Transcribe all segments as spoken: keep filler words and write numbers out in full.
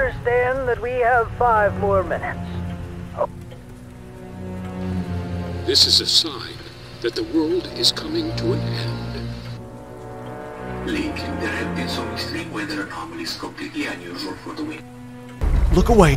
understand that we have five more minutes. Oh. This is a sign that the world is coming to an end. Lately, there have been some extreme weather anomalies completely unusual for the wind. Look away!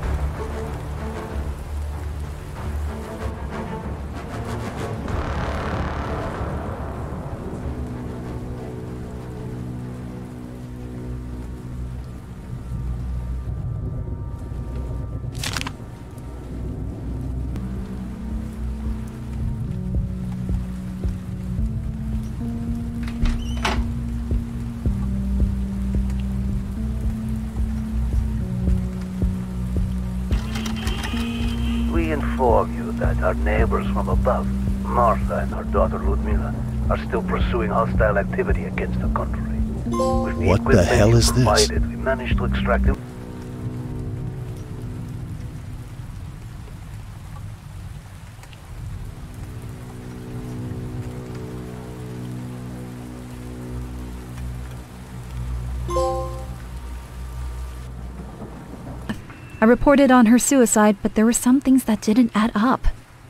We inform you that our neighbors from above, Martha and her daughter Lyudmila, are still pursuing hostile activity against the country. With the What the hell is this? provided, we managed to extract them. I reported on her suicide, but there were some things that didn't add up.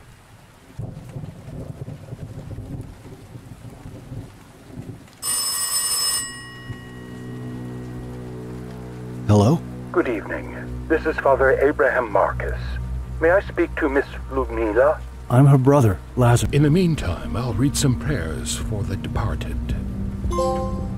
Hello? Good evening. This is Father Abraham Marcus. May I speak to Miss Lyudmila? I'm her brother, Lazarus. In the meantime, I'll read some prayers for the departed.